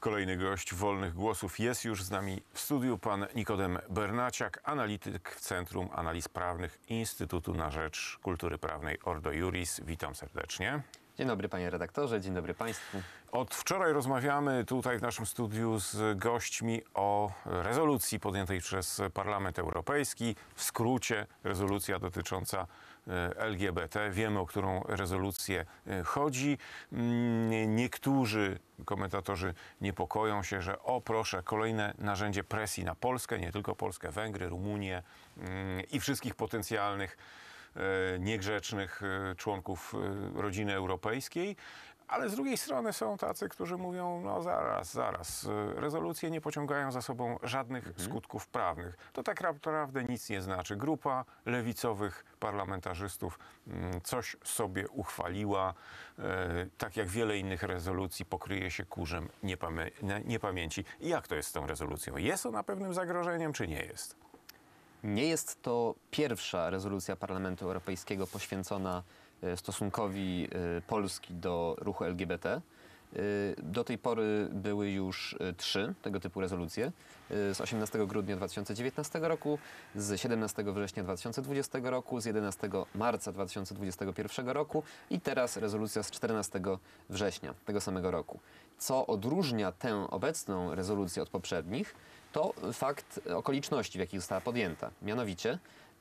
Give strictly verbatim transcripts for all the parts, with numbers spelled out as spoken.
Kolejny gość Wolnych Głosów jest już z nami w studiu. Pan Nikodem Bernaciak, analityk w Centrum Analiz Prawnych Instytutu na Rzecz Kultury Prawnej Ordo Iuris. Witam serdecznie. Dzień dobry panie redaktorze, dzień dobry państwu. Od wczoraj rozmawiamy tutaj w naszym studiu z gośćmi o rezolucji podjętej przez Parlament Europejski. W skrócie rezolucja dotycząca L G B T. Wiemy, o którą rezolucję chodzi. Niektórzy komentatorzy niepokoją się, że o proszę, kolejne narzędzie presji na Polskę, nie tylko Polskę, Węgry, Rumunię i wszystkich potencjalnych niegrzecznych członków rodziny europejskiej, ale z drugiej strony są tacy, którzy mówią, no zaraz, zaraz, rezolucje nie pociągają za sobą żadnych mhm. skutków prawnych. To tak naprawdę nic nie znaczy. Grupa lewicowych parlamentarzystów coś sobie uchwaliła, tak jak wiele innych rezolucji pokryje się kurzem niepamię niepamięci. I jak to jest z tą rezolucją? Jest ona pewnym zagrożeniem, czy nie jest? Nie jest to pierwsza rezolucja Parlamentu Europejskiego poświęcona stosunkowi Polski do ruchu L G B T. Do tej pory były już trzy tego typu rezolucje. Z osiemnastego grudnia dwa tysiące dziewiętnastego roku, z siedemnastego września dwa tysiące dwudziestego roku, z jedenastego marca dwa tysiące dwudziestego pierwszego roku i teraz rezolucja z czternastego września tego samego roku. Co odróżnia tę obecną rezolucję od poprzednich, to fakt okoliczności, w jakich została podjęta. Mianowicie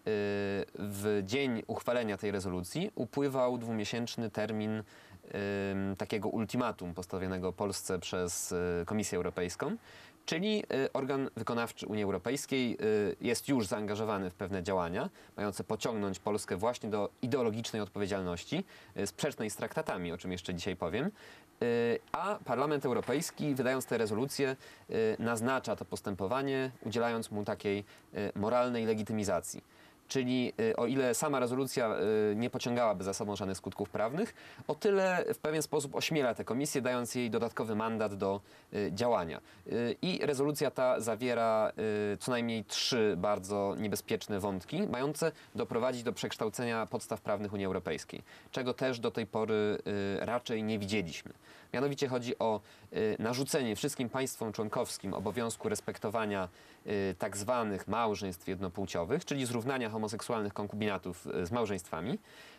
w dzień uchwalenia tej rezolucji upływał dwumiesięczny termin takiego ultimatum postawionego Polsce przez Komisję Europejską, czyli organ wykonawczy Unii Europejskiej jest już zaangażowany w pewne działania mające pociągnąć Polskę właśnie do ideologicznej odpowiedzialności sprzecznej z traktatami, o czym jeszcze dzisiaj powiem. A Parlament Europejski, wydając tę rezolucję, naznacza to postępowanie, udzielając mu takiej moralnej legitymizacji. Czyli o ile sama rezolucja nie pociągałaby za sobą żadnych skutków prawnych, o tyle w pewien sposób ośmiela tę komisję, dając jej dodatkowy mandat do działania. I rezolucja ta zawiera co najmniej trzy bardzo niebezpieczne wątki, mające doprowadzić do przekształcenia podstaw prawnych Unii Europejskiej, czego też do tej pory raczej nie widzieliśmy. Mianowicie chodzi o narzucenie wszystkim państwom członkowskim obowiązku respektowania tak zwanych małżeństw jednopłciowych, czyli zrównania homoseksualnych konkubinatów z małżeństwami.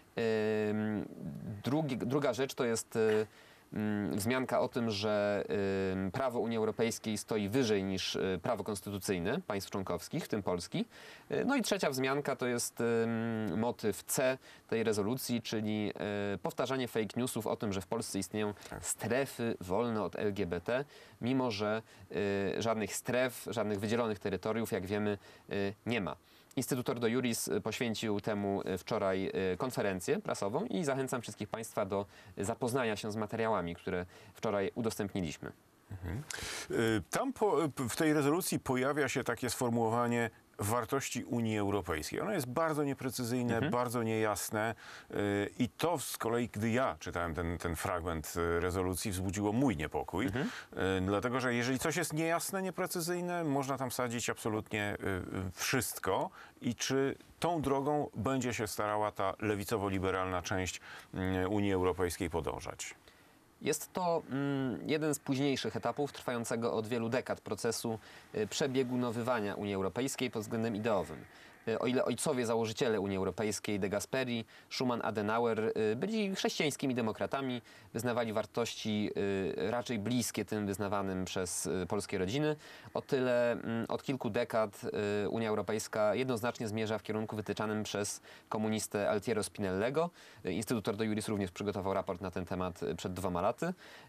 Drugi, druga rzecz to jest wzmianka o tym, że prawo Unii Europejskiej stoi wyżej niż prawo konstytucyjne państw członkowskich, w tym Polski. No i trzecia wzmianka to jest motyw C tej rezolucji, czyli powtarzanie fake newsów o tym, że w Polsce istnieją strefy wolne od L G B T, mimo że żadnych stref, żadnych wydzielonych terytoriów, jak wiemy, nie ma. Instytut Ordo Iuris poświęcił temu wczoraj konferencję prasową i zachęcam wszystkich państwa do zapoznania się z materiałami, które wczoraj udostępniliśmy. Mhm. Tam po, w tej rezolucji pojawia się takie sformułowanie wartości Unii Europejskiej. Ono jest bardzo nieprecyzyjne, mhm. bardzo niejasne i to z kolei, gdy ja czytałem ten, ten fragment rezolucji, wzbudziło mój niepokój. Mhm. Dlatego, że jeżeli coś jest niejasne, nieprecyzyjne, można tam sadzić absolutnie wszystko. I czy tą drogą będzie się starała ta lewicowo-liberalna część Unii Europejskiej podążać? Jest to mm, jeden z późniejszych etapów trwającego od wielu dekad procesu y, przebiegunowywania Unii Europejskiej pod względem ideowym. Y, o ile ojcowie założyciele Unii Europejskiej, De Gasperi, Schuman, Adenauer y, byli chrześcijańskimi demokratami, wyznawali wartości y, raczej bliskie tym wyznawanym przez y, polskie rodziny, o tyle y, od kilku dekad y, Unia Europejska jednoznacznie zmierza w kierunku wytyczanym przez komunistę Altiero Spinellego. Y, Instytut Ordo Iuris również przygotował raport na ten temat y, przed dwoma laty.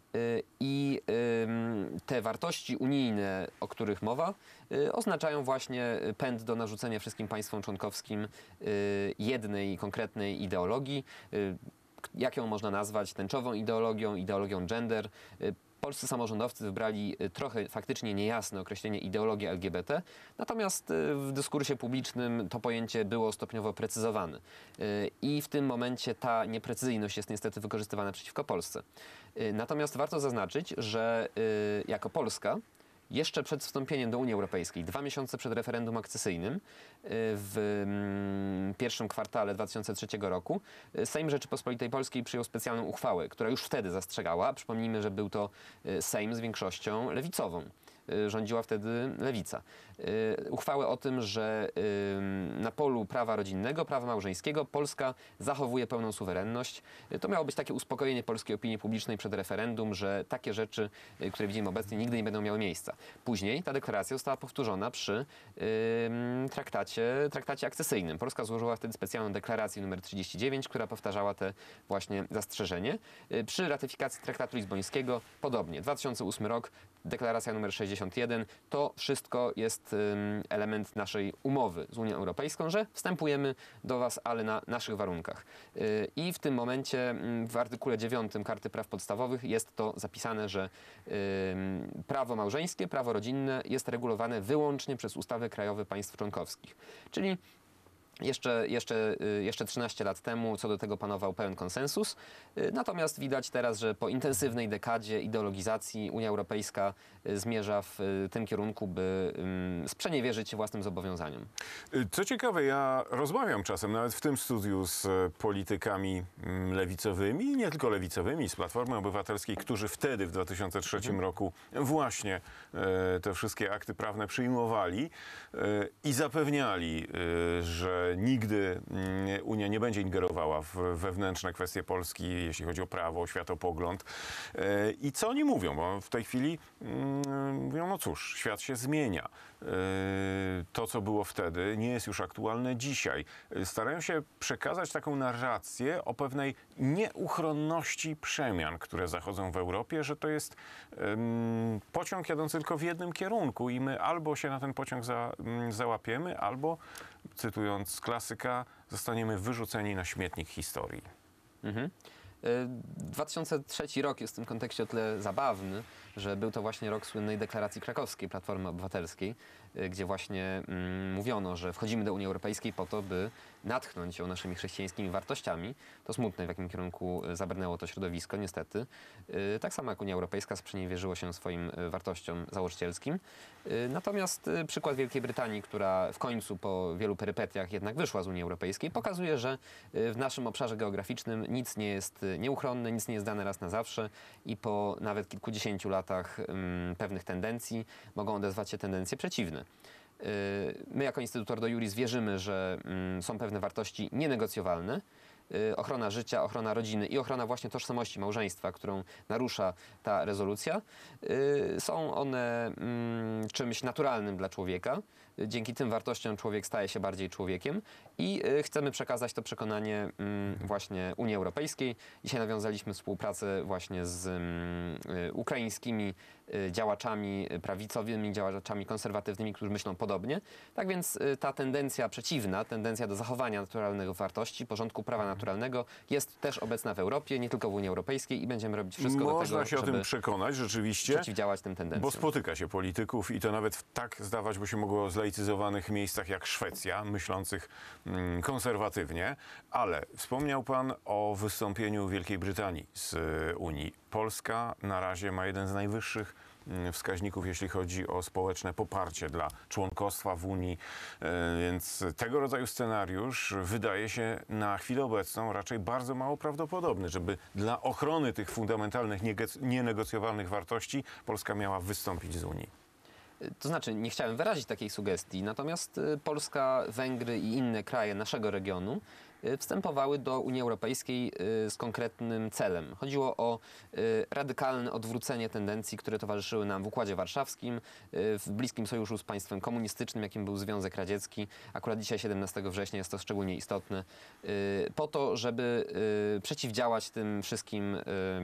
I te wartości unijne, o których mowa, oznaczają właśnie pęd do narzucenia wszystkim państwom członkowskim jednej konkretnej ideologii. Jak ją można nazwać? Tęczową ideologią, ideologią gender. Polscy samorządowcy wybrali trochę faktycznie niejasne określenie ideologia L G B T, natomiast w dyskursie publicznym to pojęcie było stopniowo precyzowane. I w tym momencie ta nieprecyzyjność jest niestety wykorzystywana przeciwko Polsce. Natomiast warto zaznaczyć, że jako Polska jeszcze przed wstąpieniem do Unii Europejskiej, dwa miesiące przed referendum akcesyjnym, w mm, pierwszym kwartale dwa tysiące trzeciego roku, Sejm Rzeczypospolitej Polskiej przyjął specjalną uchwałę, która już wtedy zastrzegała, przypomnijmy, że był to Sejm z większością lewicową. Rządziła wtedy lewica. Uchwałę o tym, że na polu prawa rodzinnego, prawa małżeńskiego Polska zachowuje pełną suwerenność. To miało być takie uspokojenie polskiej opinii publicznej przed referendum, że takie rzeczy, które widzimy obecnie, nigdy nie będą miały miejsca. Później ta deklaracja została powtórzona przy traktacie, traktacie akcesyjnym. Polska złożyła wtedy specjalną deklarację numer trzydzieści dziewięć, która powtarzała te właśnie zastrzeżenie. Przy ratyfikacji traktatu lizbońskiego podobnie. dwa tysiące ósmy rok, deklaracja numer sześćdziesiąt jeden. To wszystko jest element naszej umowy z Unią Europejską, że wstępujemy do Was, ale na naszych warunkach. I w tym momencie w artykule dziewiątym Karty Praw Podstawowych jest to zapisane, że prawo małżeńskie, prawo rodzinne jest regulowane wyłącznie przez ustawy krajowe państw członkowskich. Czyli Jeszcze, jeszcze, jeszcze trzynaście lat temu co do tego panował pełen konsensus. Natomiast widać teraz, że po intensywnej dekadzie ideologizacji Unia Europejska zmierza w tym kierunku, by sprzeniewierzyć się własnym zobowiązaniom. Co ciekawe, ja rozmawiam czasem nawet w tym studiu z politykami lewicowymi, nie tylko lewicowymi, z Platformy Obywatelskiej, którzy wtedy w dwa tysiące trzecim roku właśnie te wszystkie akty prawne przyjmowali i zapewniali, że nigdy Unia nie będzie ingerowała w wewnętrzne kwestie Polski, jeśli chodzi o prawo, o światopogląd. I co oni mówią? Bo w tej chwili mówią, no cóż, świat się zmienia. To, co było wtedy, nie jest już aktualne dzisiaj. Starają się przekazać taką narrację o pewnej nieuchronności przemian, które zachodzą w Europie, że to jest um, pociąg jadący tylko w jednym kierunku i my albo się na ten pociąg za, um, załapiemy, albo, cytując klasyka, zostaniemy wyrzuceni na śmietnik historii. Mhm. dwa tysiące trzeci rok jest w tym kontekście o tyle zabawny, że był to właśnie rok słynnej deklaracji krakowskiej Platformy Obywatelskiej, gdzie właśnie mm, mówiono, że wchodzimy do Unii Europejskiej po to, by natchnąć ją naszymi chrześcijańskimi wartościami. To smutne, w jakim kierunku zabrnęło to środowisko, niestety. Yy, tak samo jak Unia Europejska sprzeniewierzyło się swoim wartościom założycielskim. Yy, natomiast yy, przykład Wielkiej Brytanii, która w końcu po wielu perypetiach jednak wyszła z Unii Europejskiej, pokazuje, że yy, w naszym obszarze geograficznym nic nie jest nieuchronne, nic nie jest dane raz na zawsze i po nawet kilkudziesięciu latach yy, pewnych tendencji mogą odezwać się tendencje przeciwne. My jako Instytut Ordo Iuris wierzymy, że są pewne wartości nienegocjowalne. Ochrona życia, ochrona rodziny i ochrona właśnie tożsamości małżeństwa, którą narusza ta rezolucja. Są one czymś naturalnym dla człowieka. Dzięki tym wartościom człowiek staje się bardziej człowiekiem i chcemy przekazać to przekonanie właśnie Unii Europejskiej. Dzisiaj nawiązaliśmy współpracę właśnie z ukraińskimi działaczami prawicowymi, działaczami konserwatywnymi, którzy myślą podobnie. Tak więc ta tendencja przeciwna, tendencja do zachowania naturalnych wartości, porządku prawa naturalnego jest też obecna w Europie, nie tylko w Unii Europejskiej i będziemy robić wszystko do tego, Można się o tym przekonać rzeczywiście, przeciwdziałać tym tendencjom. Bo spotyka się polityków i to nawet w tak zdawać by się mogło zlaicyzowanych miejscach jak Szwecja, myślących mm, konserwatywnie, ale wspomniał pan o wystąpieniu Wielkiej Brytanii z Unii. Polska na razie ma jeden z najwyższych wskaźników, jeśli chodzi o społeczne poparcie dla członkostwa w Unii, więc tego rodzaju scenariusz wydaje się na chwilę obecną raczej bardzo mało prawdopodobny, żeby dla ochrony tych fundamentalnych, nienegocjowalnych wartości Polska miała wystąpić z Unii. To znaczy, nie chciałem wyrazić takiej sugestii, natomiast Polska, Węgry i inne kraje naszego regionu wstępowały do Unii Europejskiej z konkretnym celem. Chodziło o radykalne odwrócenie tendencji, które towarzyszyły nam w Układzie Warszawskim, w bliskim sojuszu z państwem komunistycznym, jakim był Związek Radziecki. Akurat dzisiaj, siedemnastego września, jest to szczególnie istotne. Po to, żeby przeciwdziałać tym wszystkim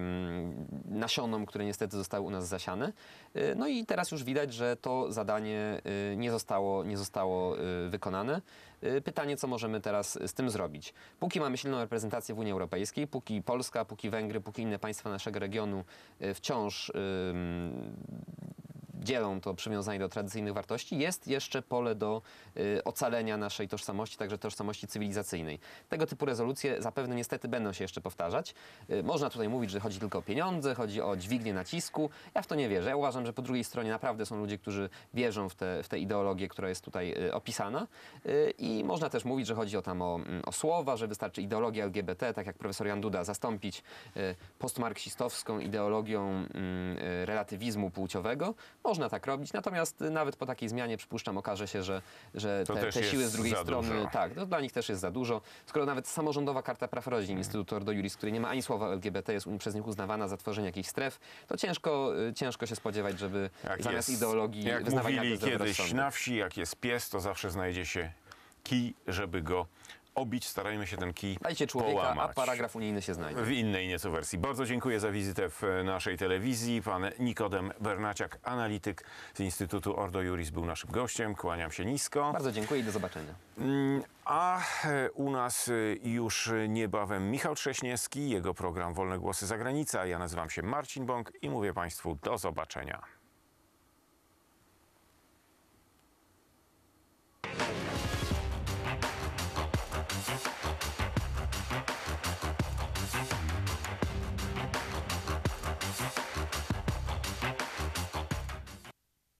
nasionom, które niestety zostały u nas zasiane. No i teraz już widać, że to zadanie nie zostało, nie zostało wykonane. Pytanie, co możemy teraz z tym zrobić? Póki mamy silną reprezentację w Unii Europejskiej, póki Polska, póki Węgry, póki inne państwa naszego regionu wciąż dzielą to przywiązanie do tradycyjnych wartości, jest jeszcze pole do y, ocalenia naszej tożsamości, także tożsamości cywilizacyjnej. Tego typu rezolucje zapewne niestety będą się jeszcze powtarzać. Y, można tutaj mówić, że chodzi tylko o pieniądze, chodzi o dźwignię nacisku. Ja w to nie wierzę. Ja uważam, że po drugiej stronie naprawdę są ludzie, którzy wierzą w tę w te ideologię, która jest tutaj y, opisana. Y, I można też mówić, że chodzi o tam o, mm, o słowa, że wystarczy ideologia L G B T, tak jak profesor Jan Duda, zastąpić y, postmarksistowską ideologią mm, y, relatywizmu płciowego. Można tak robić, natomiast y, nawet po takiej zmianie przypuszczam okaże się, że, że To te, też te siły jest z drugiej za strony, dużo. tak, to dla nich też jest za dużo. Skoro nawet samorządowa Karta Praw Rodzin Instytutu Ordo Iuris, w której nie ma ani słowa L G B T, jest przez nich uznawana za tworzenie jakichś stref, to ciężko, y, ciężko się spodziewać, żeby Jak zamiast jest, ideologii jak wyznawać mówili zdrowy kiedyś rozsądek. na wsi, jak jest pies, to zawsze znajdzie się kij, żeby go obić. Starajmy się ten kij Dajcie człowieka, połamać. a paragraf unijny się znajdzie. W innej nieco wersji. Bardzo dziękuję za wizytę w naszej telewizji. Pan Nikodem Bernaciak, analityk z Instytutu Ordo Iuris, był naszym gościem. Kłaniam się nisko. Bardzo dziękuję i do zobaczenia. Mm, A e, u nas e, już niebawem Michał Trześniewski, jego program Wolne Głosy za Granicą. Ja nazywam się Marcin Bąk i mówię Państwu do zobaczenia.